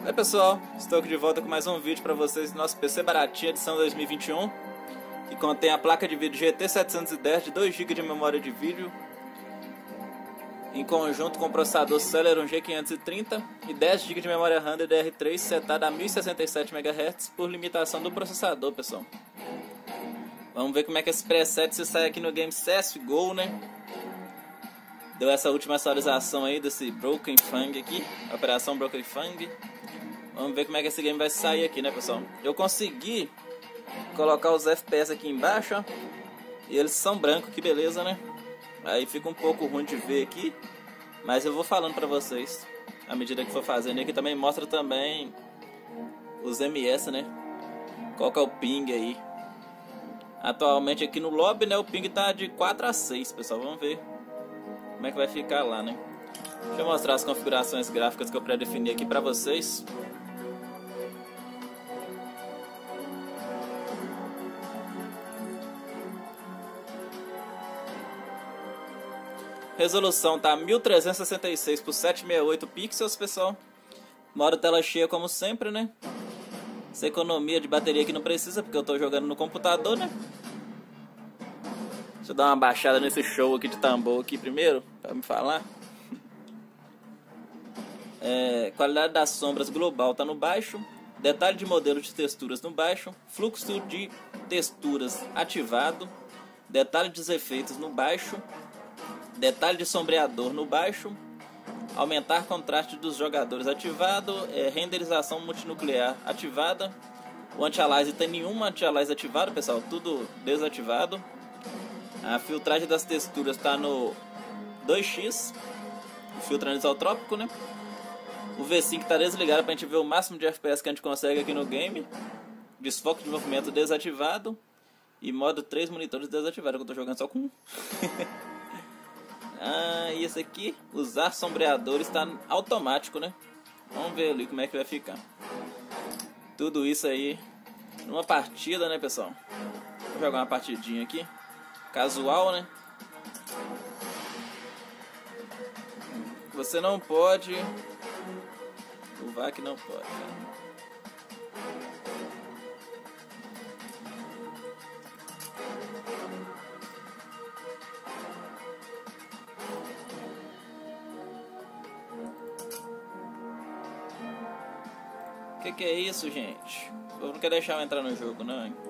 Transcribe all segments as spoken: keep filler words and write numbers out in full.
Oi pessoal, estou aqui de volta com mais um vídeo para vocês do nosso P C baratinho edição dois mil e vinte e um, que contém a placa de vídeo G T setecentos e dez de dois gigas de memória de vídeo em conjunto com o processador Celeron G quinhentos e trinta e dez gigas de memória RAM D D R três setada a mil e sessenta e sete megahertz por limitação do processador, pessoal. Vamos ver como é que esse preset se sai aqui no game C S G O, né? Deu essa última atualização aí desse Broken Fang aqui, Operação Broken Fang. Vamos ver como é que esse game vai sair aqui, né, pessoal? Eu consegui colocar os F P S aqui embaixo, ó, e eles são brancos, que beleza, né? Aí fica um pouco ruim de ver aqui, mas eu vou falando pra vocês à medida que for fazendo. E aqui também mostra também os M S, né? Qual que é o ping aí. Atualmente aqui no lobby, né, o ping tá de quatro a seis, pessoal. Vamos ver como é que vai ficar lá, né? Deixa eu mostrar as configurações gráficas que eu pré-defini aqui pra vocês. Resolução tá mil trezentos e sessenta e seis por setecentos e sessenta e oito pixels, pessoal. Modo tela cheia como sempre, né? Essa economia de bateria aqui não precisa, porque eu tô jogando no computador, né? Deixa eu dar uma baixada nesse show aqui de tambor aqui primeiro, pra me falar. É, qualidade das sombras global tá no baixo. Detalhe de modelo de texturas no baixo. Fluxo de texturas ativado. Detalhe dos efeitos no baixo. Detalhe de sombreador no baixo. Aumentar contraste dos jogadores ativado. É, renderização multinuclear ativada. O anti-aliasing tem nenhum anti-aliasing ativado, pessoal. Tudo desativado. A filtragem das texturas está no dois x. O filtro anisotrópico, né? O V cinco está desligado para a gente ver o máximo de F P S que a gente consegue aqui no game. Desfoque de movimento desativado. E modo três monitores desativado, que eu estou jogando só com um. Ah, e esse aqui, usar sombreador está automático, né? Vamos ver ali como é que vai ficar. Tudo isso aí numa partida, né, pessoal? Vou jogar uma partidinha aqui. Casual, né? Você não pode. O V A C não pode, né? Que que é isso, gente? Eu não quero deixar eu entrar no jogo, não, hein?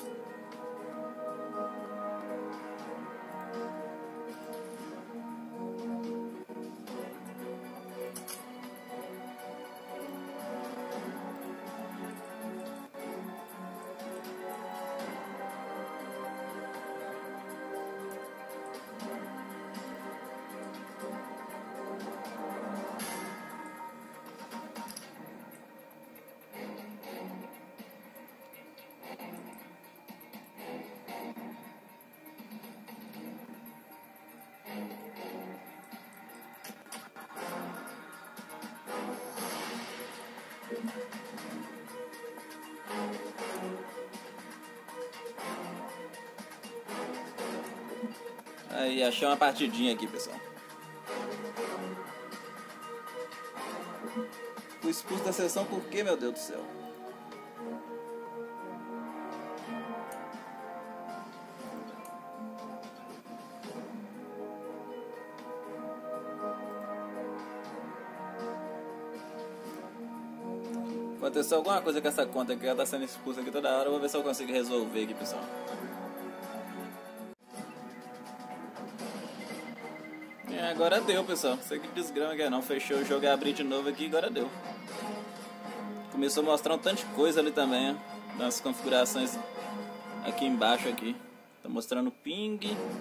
Aí, achei uma partidinha aqui, pessoal. Fui expulso da sessão por quê, meu Deus do céu? Aconteceu alguma coisa com essa conta que ela tá sendo expulsa aqui toda hora. Eu vou ver se eu consigo resolver aqui, pessoal. É, agora deu, pessoal. Não sei que desgrama que é não. Fechou o jogo e abri de novo aqui, agora deu. Começou a mostrar um tanto de coisa ali também, ó, nas configurações aqui embaixo aqui. Tá mostrando o ping,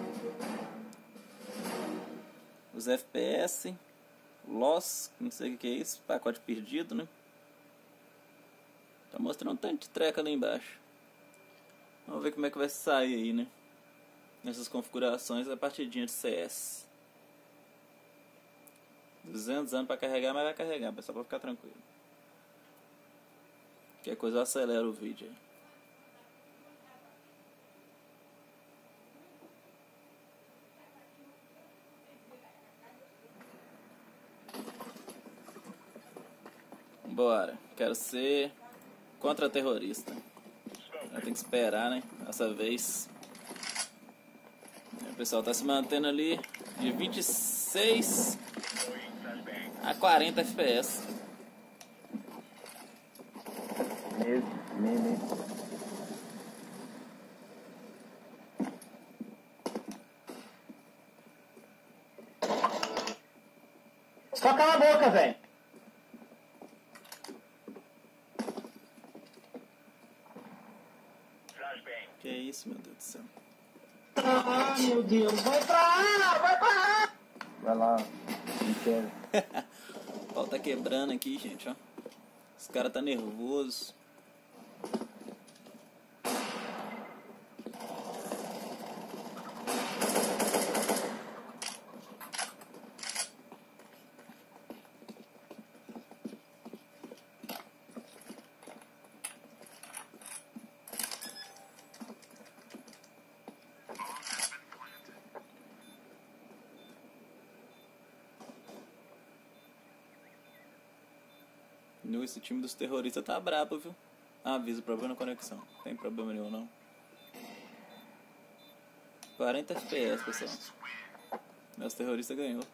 os F P S, loss, não sei o que é isso, pacote perdido, né? Tá mostrando um tanto de treca ali embaixo. Vamos ver como é que vai sair aí, né? Nessas configurações a partidinha de C S. duzentos anos pra carregar, mas vai carregar, pessoal, pra ficar tranquilo. Qualquer coisa eu acelero o vídeo aí. Bora. Quero ser contra-terrorista. Tem que esperar, né? Dessa vez. O pessoal tá se mantendo ali de vinte e seis a quarenta F P S. Mesmo, mesmo. Só cala a boca, velho. Que isso, meu Deus do céu. Ah, meu Deus. Vai pra lá, vai pra lá. Vai lá, inteiro. O pau tá quebrando aqui, gente, ó. Esse cara tá nervoso. Esse time dos terroristas tá brabo, viu? Ah, avisa, problema na conexão. Não tem problema nenhum, não. quarenta F P S, pessoal. Os terroristas ganhou.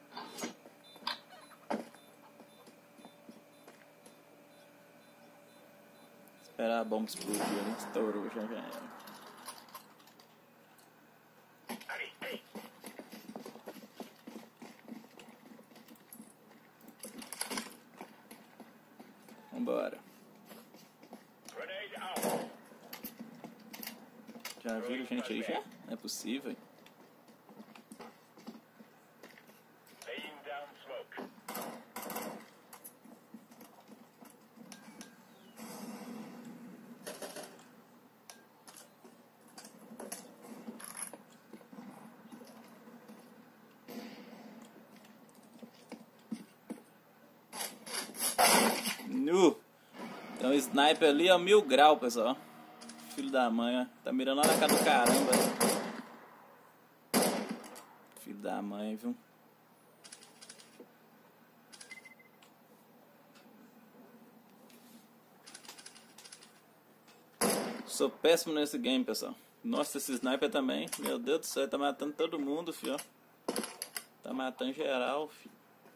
Esperar a bomba explodir ali. Estourou, já já era. Vambora. Já viram gente aí já? Não é possível. Nu! Tem um sniper ali, ó, mil grau, pessoal. Filho da mãe, ó. Tá mirando lá na cara do caramba. Filho da mãe, viu? Sou péssimo nesse game, pessoal. Nossa, esse sniper também. Meu Deus do céu, tá matando todo mundo, filho. Tá matando geral, filho.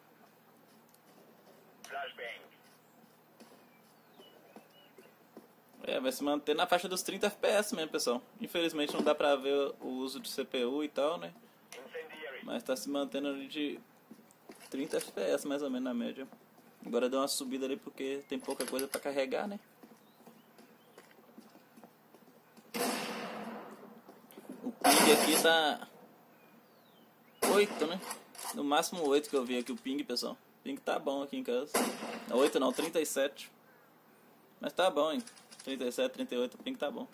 É, vai se manter na faixa dos trinta F P S mesmo, pessoal. Infelizmente não dá pra ver o uso de C P U e tal, né? Mas tá se mantendo ali de trinta F P S mais ou menos na média. Agora deu uma subida ali porque tem pouca coisa pra carregar, né? O ping aqui tá oito, né? No máximo oito que eu vi aqui o ping, pessoal. O ping tá bom aqui em casa. oito não, trinta e sete. Mas tá bom, hein? trinta e sete, trinta e oito, o ping tá bom.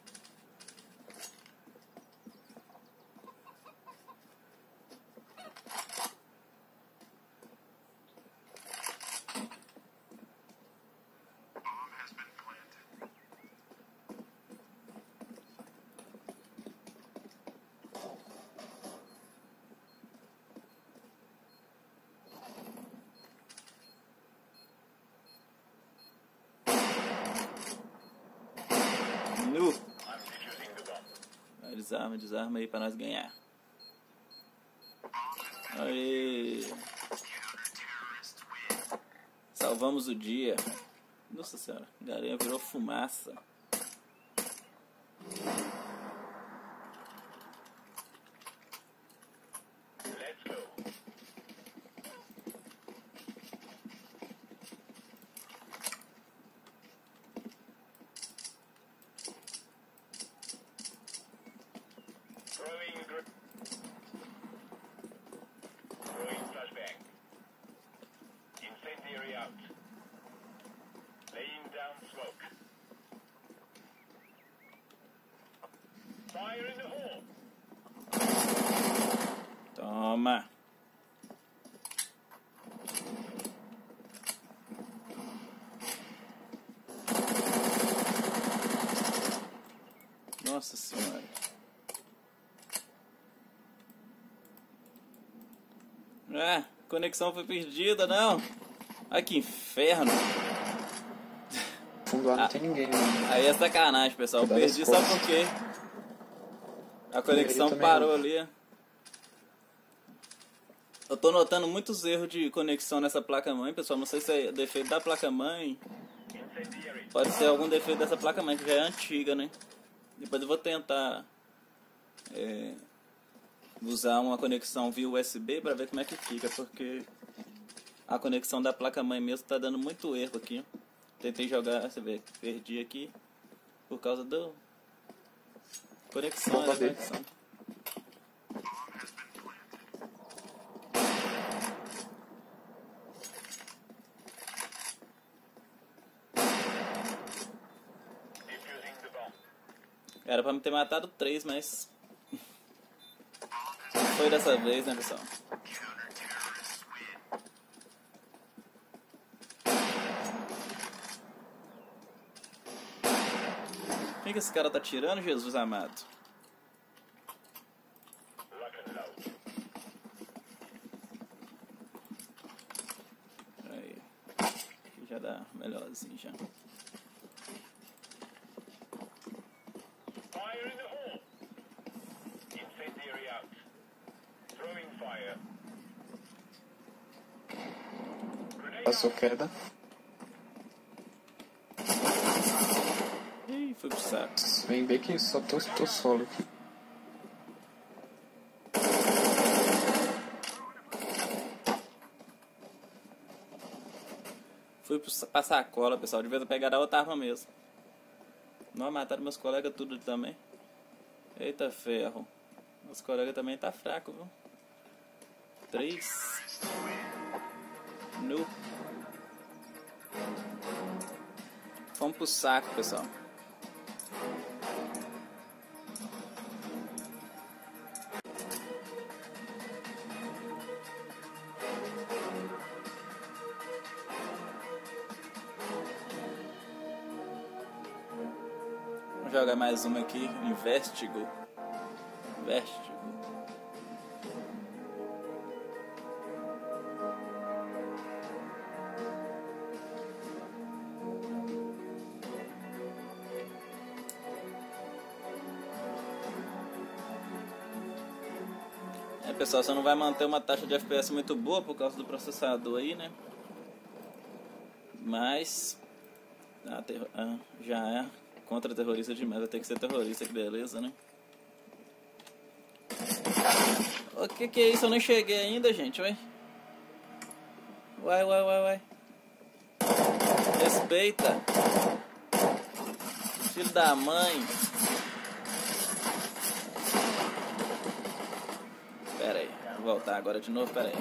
Nu! Desarma, desarma aí pra nós ganhar. Aí. Salvamos o dia. Nossa senhora, a galinha virou fumaça. Toma. Nossa senhora. Ah, conexão foi perdida, não. Ai, que inferno. fundo lá não ah, tem ninguém. Né? Aí é sacanagem, pessoal. Eu perdi só porque a conexão parou não. ali. Eu tô notando muitos erros de conexão nessa placa-mãe, pessoal. Não sei se é defeito da placa-mãe. Pode ser algum defeito dessa placa-mãe, que já é antiga, né? Depois eu vou tentar é, usar uma conexão via U S B para ver como é que fica, porque a conexão da placa-mãe mesmo tá dando muito erro aqui. Tentei jogar, você vê, perdi aqui por causa do conexão, né? Conexão. Era pra me ter matado três, mas não foi dessa vez, né, pessoal? Quem que esse cara tá tirando, Jesus amado? Aí, aqui já dá melhorzinho já. Passou queda. Ih, foi pro saco. Vem bem que só tô, tô solo aqui. Fui pra sacola, pessoal. Devia ter pegado a outra arma mesmo. Não, mataram meus colegas tudo também. Eita ferro. Meus colegas também tá fraco, viu? Três. No. Vamos pro saco, pessoal. Vamos jogar mais uma aqui. Investigo. Investigo. É, pessoal, você não vai manter uma taxa de F P S muito boa por causa do processador aí, né? Mas ah, terro... ah, já é contra terrorista demais, vai ter que ser terrorista, que beleza, né? O que que é isso? Eu nem cheguei ainda, gente, ué. Uai, uai, uai, uai. Respeita. Filho da mãe. Pera aí, vou voltar agora de novo, pera aí.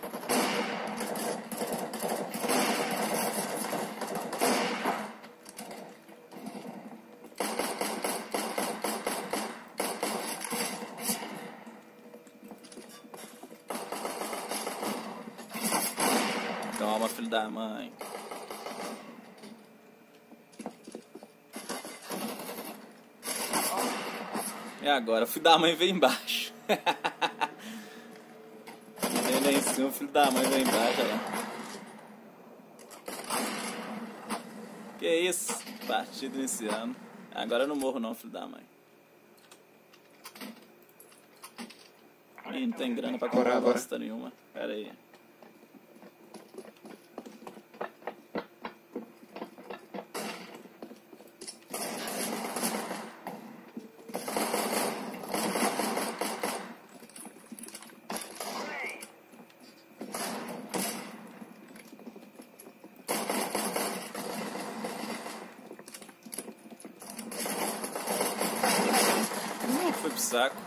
Toma, filho da mãe. E agora? O filho da mãe veio embaixo. Vem lá em cima, o filho da mãe veio embaixo. Olha lá. Que isso? Partida iniciando. Agora eu não morro não, filho da mãe. Ih, não tem grana pra comprar bosta nenhuma. Pera aí. Foi pro saco.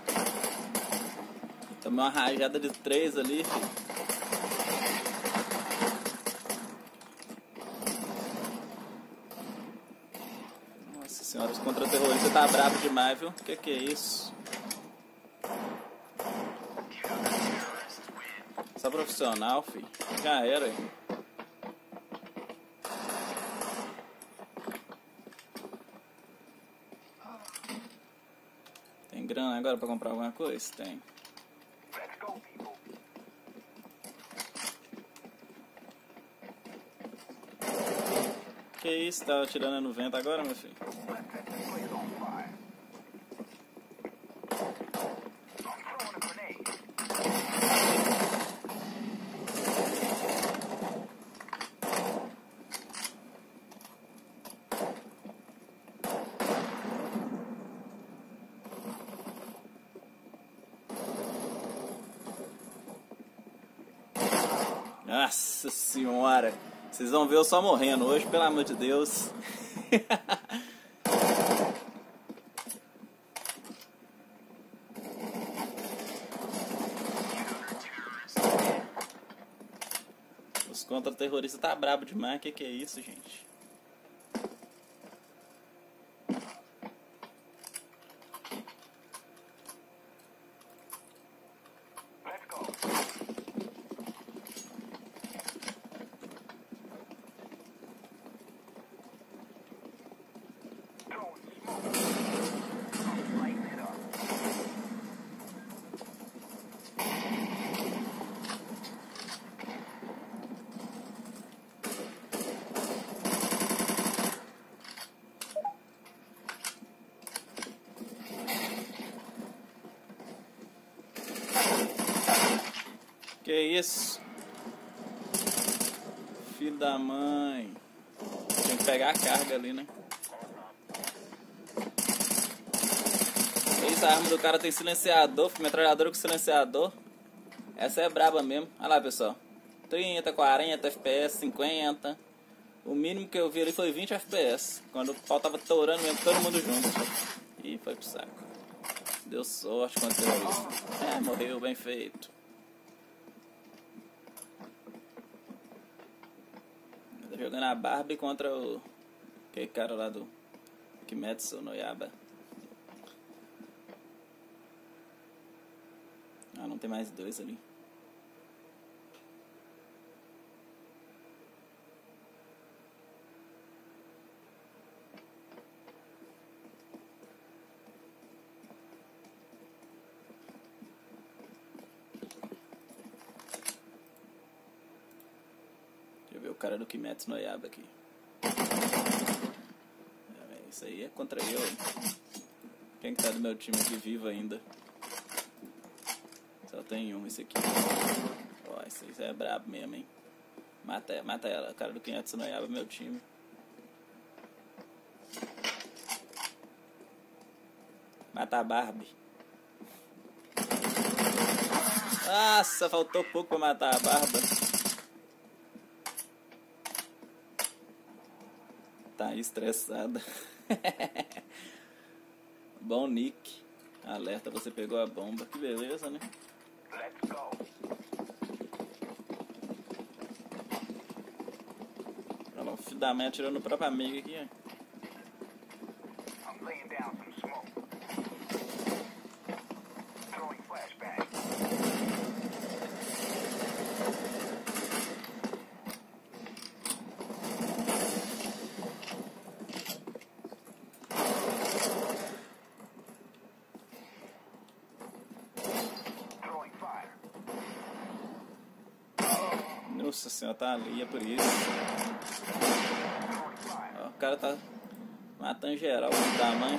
Tomei uma rajada de três ali, filho. Nossa senhora, os contra-terroristas tá bravo demais, viu? Que que é isso? Só profissional, filho. Já era, hein? Tem grana agora pra comprar alguma coisa? Tem. Que isso, tá atirando no vento agora, meu filho? Nossa senhora, vocês vão ver eu só morrendo hoje, pelo amor de Deus. Os contra-terroristas tá brabo demais, que que é isso, gente? Que isso? Filho da mãe. Tem que pegar a carga ali, né? Isso, a arma do cara tem silenciador, metralhadora com silenciador. Essa é braba mesmo. Olha lá, pessoal. trinta, quarenta F P S, cinquenta. O mínimo que eu vi ali foi vinte F P S. Quando o pau tava torando mesmo, todo mundo junto. Ih, foi pro saco. Deu sorte contra o terrorista. É, morreu, bem feito. Jogando a Barbie contra o... aquele cara lá do... Kimetsu no Yaiba. Ah, não tem mais dois ali. O cara do Kimetsu no Yaiba aqui. É, isso aí é contra eu. Quem que tá do meu time aqui vivo ainda? Só tem um, esse aqui. Ó, esse aí é brabo mesmo, hein? Mata, mata ela, o cara do Kimetsu no Yaiba é meu time. Mata a Barbie. Nossa, faltou pouco pra matar a Barba. Tá estressada. Bom nick. Alerta, você pegou a bomba. Que beleza, né? Olha lá, o filho da mãe atirou no próprio amigo aqui, ó. Nossa senhora, tá ali, é por isso. Ó, o cara tá matando geral do tamanho.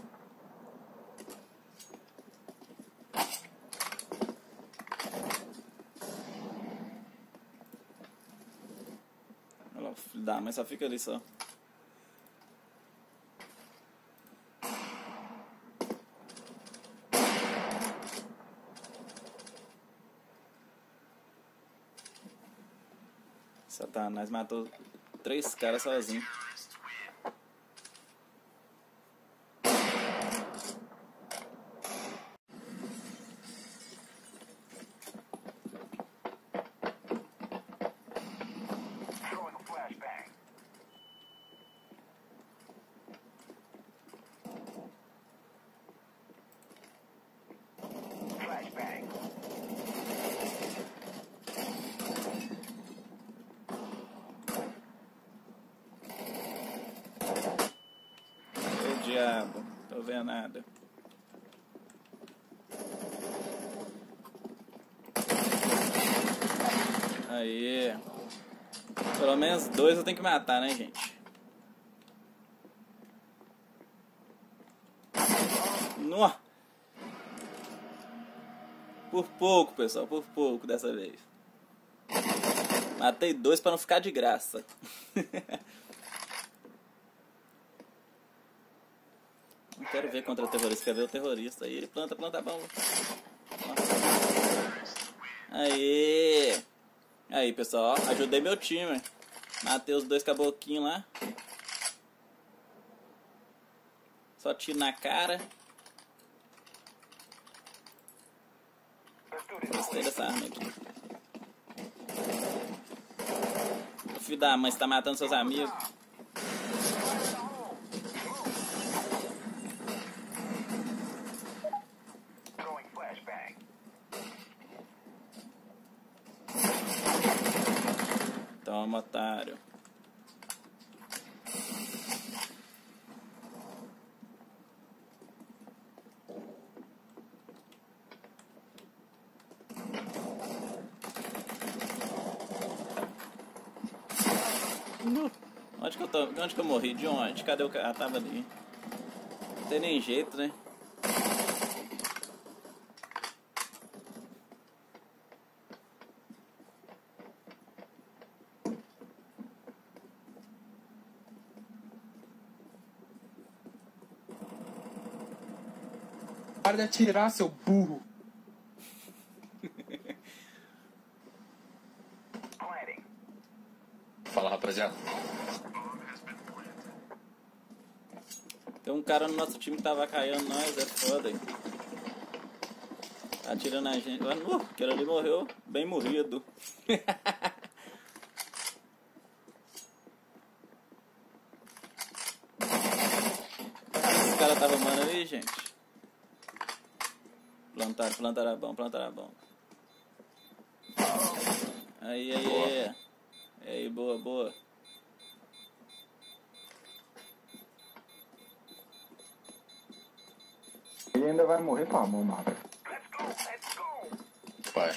Olha lá, o filho da mãe só fica ali só. Satanás matou três caras sozinho. Diabo, tô vendo nada. Aí, pelo menos dois eu tenho que matar, né, gente? Nó. Por pouco, pessoal, por pouco dessa vez. Matei dois pra não ficar de graça. Não quero ver contra o terrorista, quer ver o terrorista. Aí ele planta, planta a bomba. Aí. Aí, pessoal, ó, ajudei meu time. Matei os dois caboquinhos lá. Só tiro na cara. Gostei dessa arma aqui. O filho da mãe, você tá matando seus amigos. Toma, otário. Onde que eu tô? Onde que eu morri? De onde? Cadê o cara? Ah, tava ali. Não tem nem jeito, né? Para de atirar, seu burro. Fala, rapaziada. Tem um cara no nosso time que tava caindo nós, é foda, hein? Tá atirando a gente. Uh, aquele ali morreu bem morrido. Esse cara tava arrumando ali, gente. Plantaram, plantaram a bomba, plantaram a bomba. Aí, aí, aí. Aí, boa, boa. Ele ainda vai morrer com a mão, mata. Vai.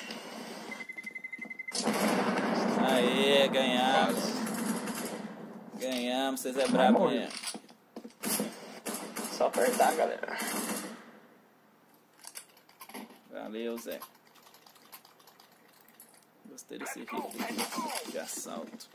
Aê, ganhamos. Ganhamos, vocês é brabo mesmo. Só apertar, galera. Valeu, Zé. Gostei desse rifle de assalto.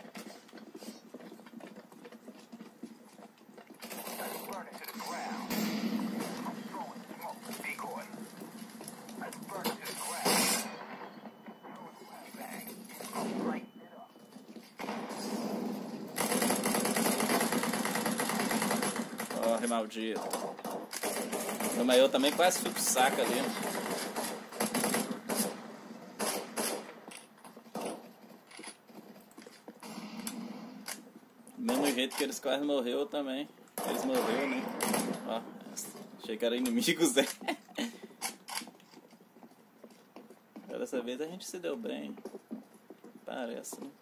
Corre, maldito. Mas eu também quase fui pro saco ali. Do mesmo jeito que eles quase morreram também. Eles morreram, né? Ó, achei que eram inimigos, né? Dessa vez a gente se deu bem. Parece, né?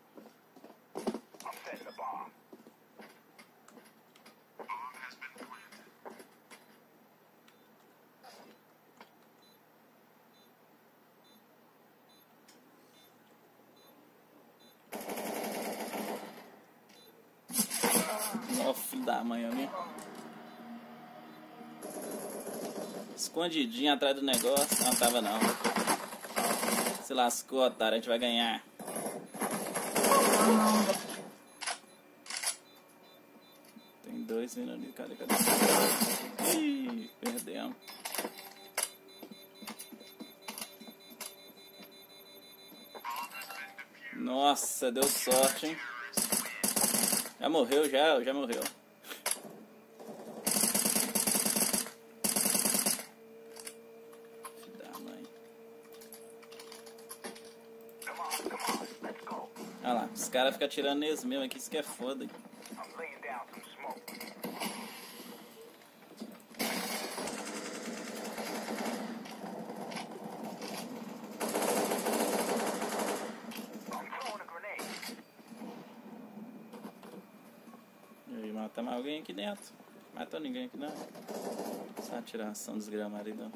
Ó, filho da mãe ali. Escondidinho atrás do negócio. Não tava não. Se lascou, otário. A gente vai ganhar. Tem dois vindo ali. Cadê, cadê? Ih, perdemos. Nossa, deu sorte, hein? Já morreu, já, já morreu. Filho da mãe. Olha lá, os caras ficam atirando neles mesmo aqui, isso que é foda. Matamos alguém aqui dentro. Matou ninguém aqui não. Só atiração desgramada aí não.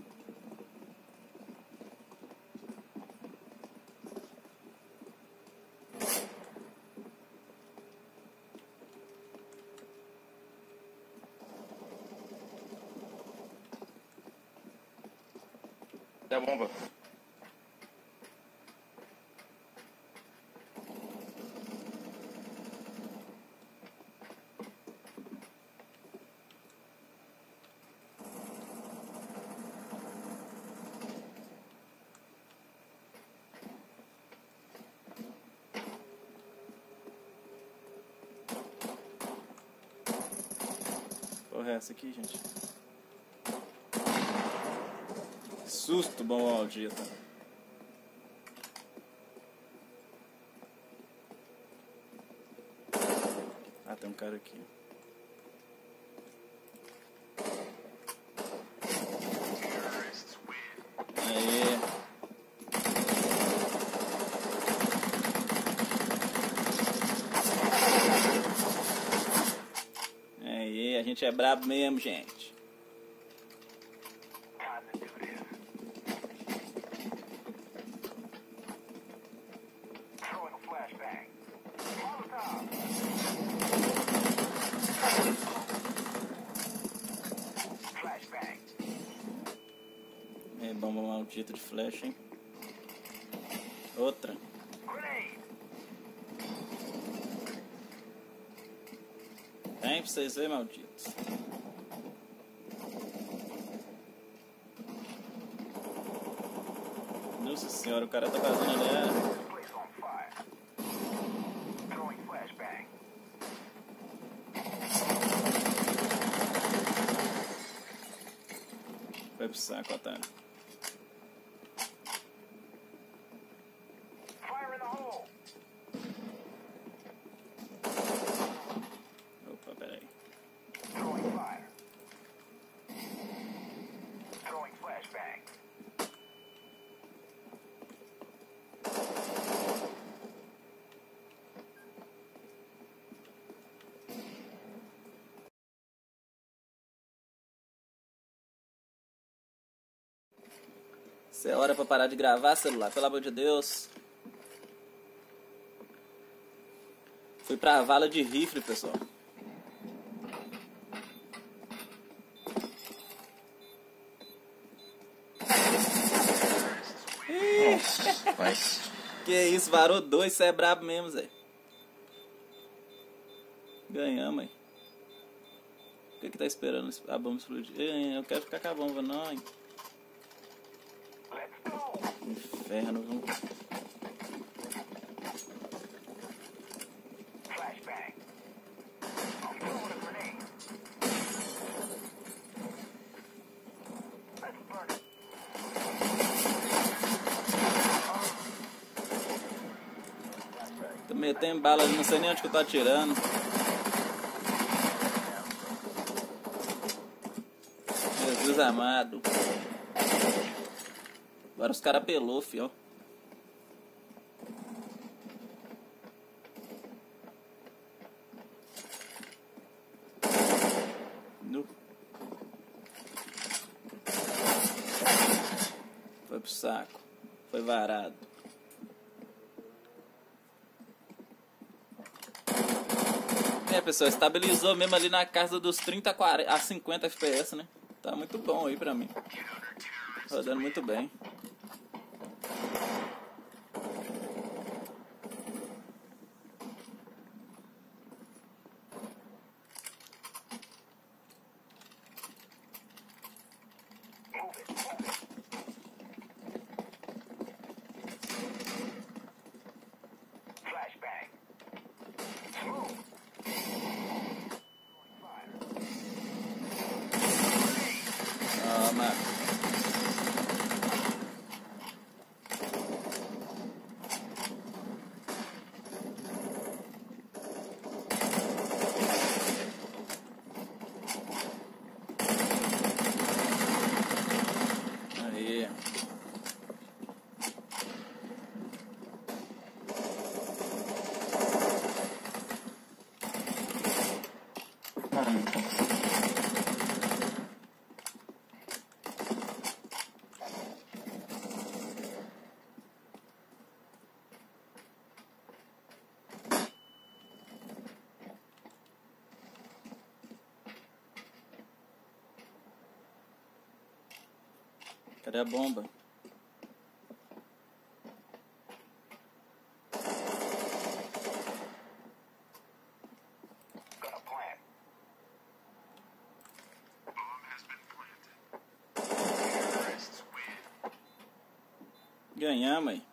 Cadê a bomba? Porra, é essa aqui, gente? Susto, bom maldito. Ah, tem um cara aqui. Aí. Aí, a gente é brabo mesmo, gente. É, bomba maldita de flecha, hein? Outra. Tem pra vocês verem, malditos. Nossa senhora, o cara tá fazendo ali. É... Vai pro saco, otário. Opa, peraí. Isso é hora pra parar de gravar, celular, pelo amor de Deus. Fui pra vala de rifle, pessoal. Nossa, mas... Que isso, varou dois, você é brabo mesmo, Zé. Ganhamos, hein. O que que tá esperando a bomba explodir? Ei, eu quero ficar com a bomba, não, hein. Inferno, viu? Tô metendo bala ali, não sei nem onde que eu tô atirando. Jesus amado. Agora os caras pelou, fio. No. Foi pro saco. Foi varado. É, pessoal, estabilizou mesmo ali na casa dos trinta a, quarenta, a cinquenta F P S, né? Tá muito bom aí pra mim. Rodando muito bem. Toma. Aí. Cadê a bomba? Ganhamos, aí.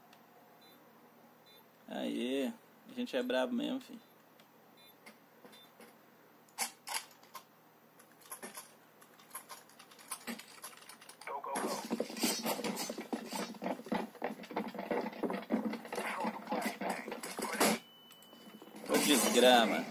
Aí, a gente é brabo mesmo, filho. Ô desgrama.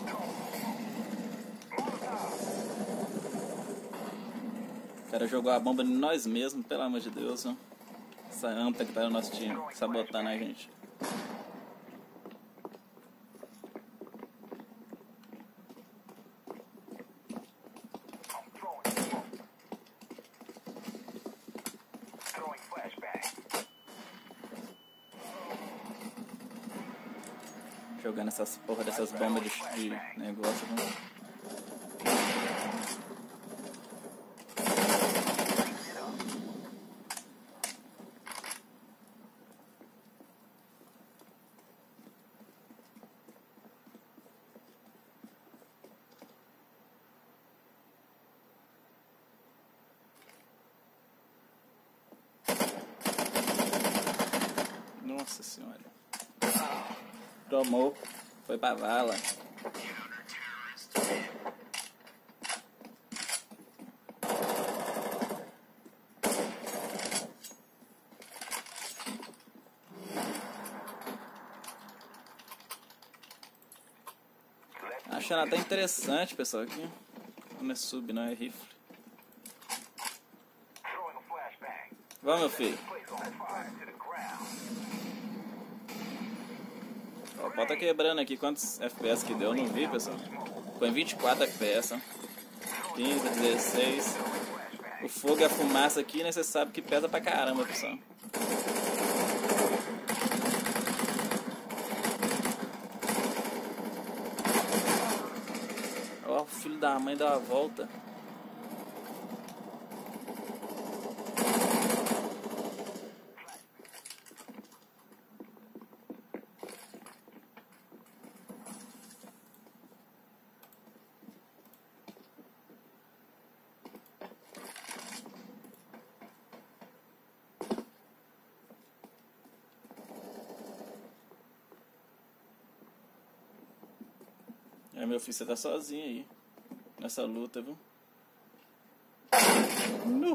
O cara jogou a bomba em nós mesmos, pelo amor de Deus, ó. Essa anta que tá no nosso time, sabotando a gente. Jogando essas porra dessas bombas de, de negócio, viu? Nossa senhora. Tomou. Foi pra vala. Achando até interessante, pessoal, aqui. Não é sub, não é rifle. Vamos, meu filho. Ó, o pau tá quebrando aqui. Quantos F P S que deu? Eu não vi, pessoal. Foi vinte e quatro F P S. Ó. quinze, dezesseis. O fogo e a fumaça aqui, né? Você sabe que pesa pra caramba, pessoal. Ó, o filho da mãe deu a volta. É, meu filho, você tá sozinho aí nessa luta, viu? Nu!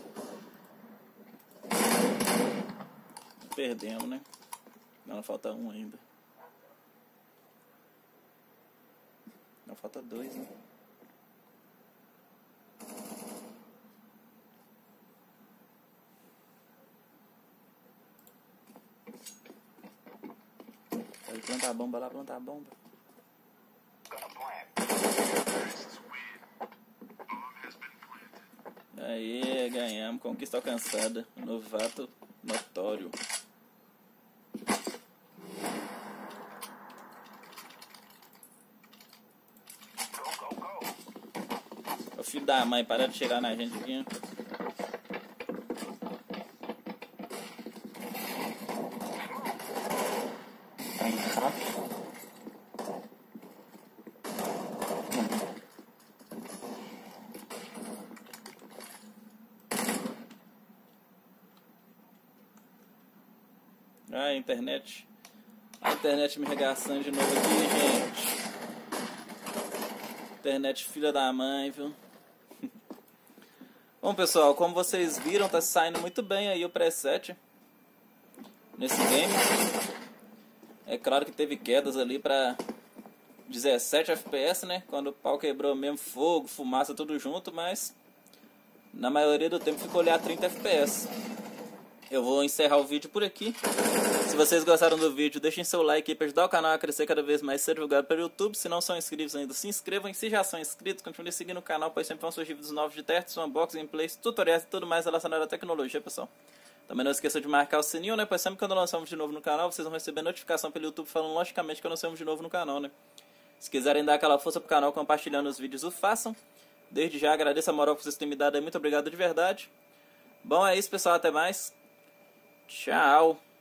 Perdemos, né? Não, falta um ainda. Não, falta dois, né? Vai plantar a bomba lá, plantar a bomba. Aí, ganhamos. Conquista alcançada. Novato notório. O filho da mãe, para de tirar na gente aqui. Ah, a internet. A internet me regaçando de novo aqui, gente. Internet filha da mãe, viu? Bom, pessoal, como vocês viram, tá saindo muito bem aí o preset nesse game. É claro que teve quedas ali pra dezessete F P S, né? Quando o pau quebrou mesmo, fogo, fumaça, tudo junto, mas na maioria do tempo ficou ali a trinta F P S. Eu vou encerrar o vídeo por aqui. Se vocês gostaram do vídeo, deixem seu like aí para ajudar o canal a crescer cada vez mais, ser divulgado pelo YouTube. Se não são inscritos ainda, se inscrevam. E se já são inscritos, continuem seguindo o canal, pois sempre vão surgir vídeos novos de testes, unboxing, gameplays, tutoriais e tudo mais relacionado à tecnologia, pessoal. Também não esqueçam de marcar o sininho, né? Pois sempre quando lançamos de novo no canal, vocês vão receber notificação pelo YouTube falando logicamente que lançamos de novo no canal, né? Se quiserem dar aquela força pro canal compartilhando os vídeos, o façam. Desde já agradeço a moral que vocês têm me dado aí. Muito obrigado de verdade. Bom, é isso, pessoal. Até mais. Tchau.